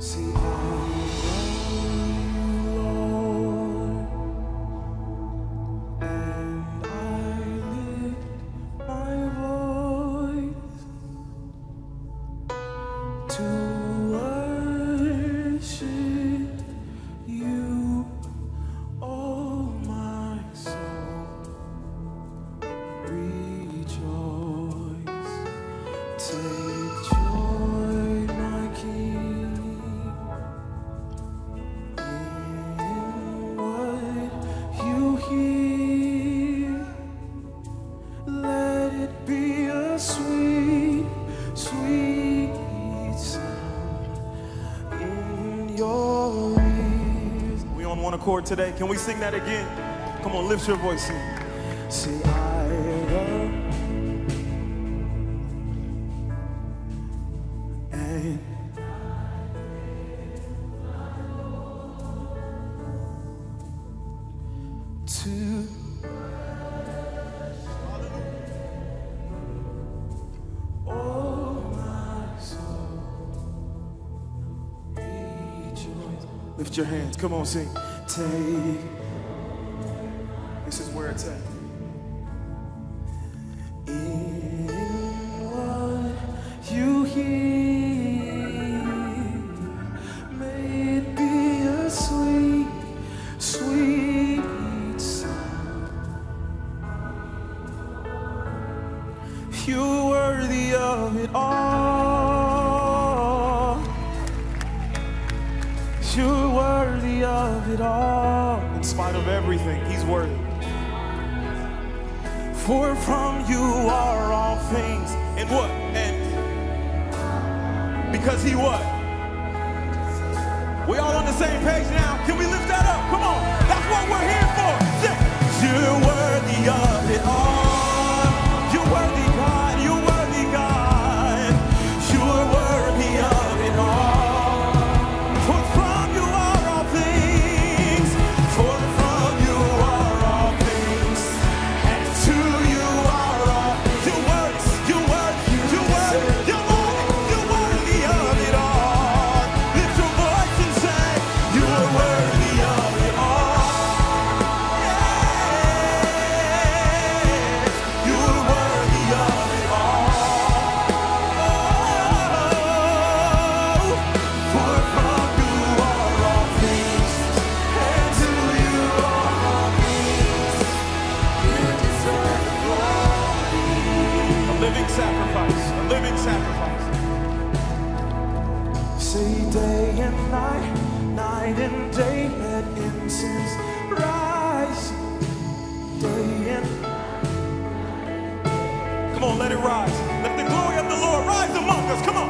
See, I love you, Lord, and I lift my voice to worship you, oh my soul, rejoice, take joy, my King, in what you hear. Let it be a sweet, sweet sound in your ears. We on one accord today. Can we sing that again? Come on, lift your voice. Sing. Say, I love and to oh my soul, rejoice. Lift your hands. Come on, sing. Take. This is where it's at. In what you hear, may it be a sweet, sweet sound. You're worthy of it all. You're worthy of it all. In spite of everything, he's worthy. For from you are all things. And what? And because he what? We all on the same page now. Can we lift that up? Come on. That's what we're here for. Sing. You're worthy of it all. You're worthy, God. You're worthy, God. You're worthy of it all. For from you are all things. For from you are all things. And to you are all. You're worthy. You're worthy. You're worthy. You're worthy. You're worthy of it all. Lift your voice and say, you are worthy of it all. Yes. You are worthy of it all. For from you are all things, and to you are all things. You deserve the glory. A living sacrifice. A living sacrifice. Say day and night, night and day, let incense rise. Day and come on, let it rise. Let the glory of the Lord rise among us. Come on.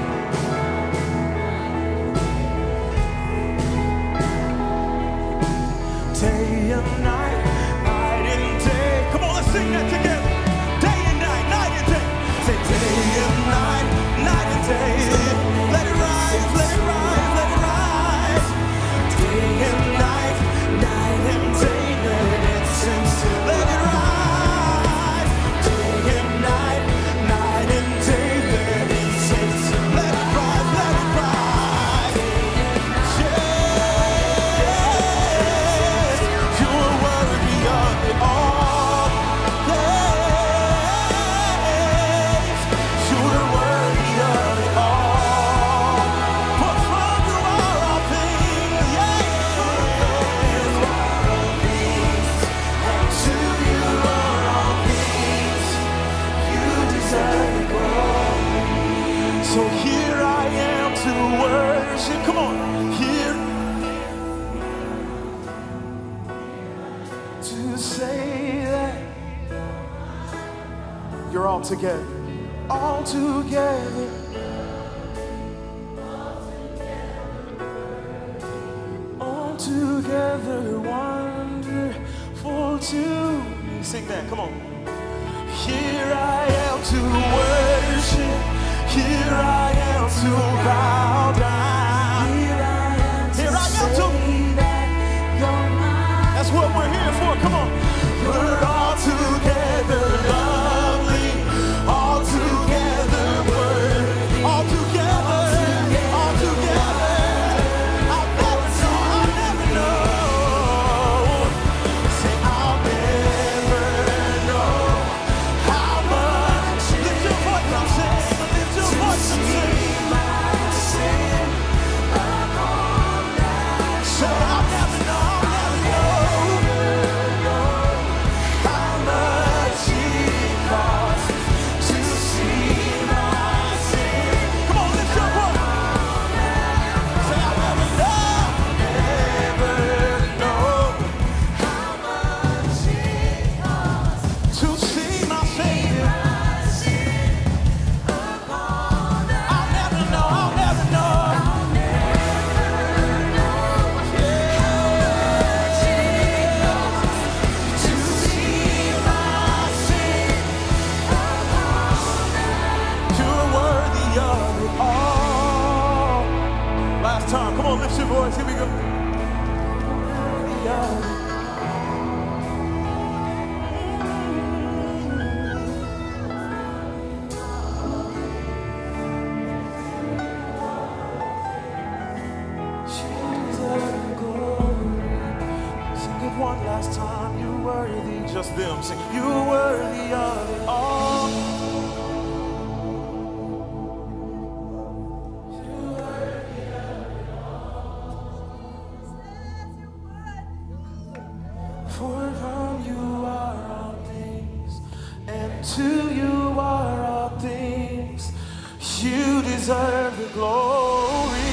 Day and night, night and day. Come on, let's sing that together. Day and night, night and day. Say day and night, night and day. Let it rise, let it rise, let it rise. Day and night, night and day. Let incense, let it rise. Day and night, night and day. Let incense, let it rise, let it rise. Yes, you're worthy of it all. Yes, you're worthy of it all. For from you are all things. Yes, and to you are all things. You deserve the glory. So here I am to worship. Come on, here to say that you're all together, all together, all together, wonderful to me. Sing that, come on. Here I am to worship. Here I am to bow down. Here I am to say that you're mine. That's what we're here for. Come on. We're all together lovely, all together worthy, all together, all together. last time. Come on, lift your voice. Here we go. One last time, you're worthy. Just them sing, you're worthy of it all. You're worthy of it all. For from you are all things, and to you are all things. You deserve the glory.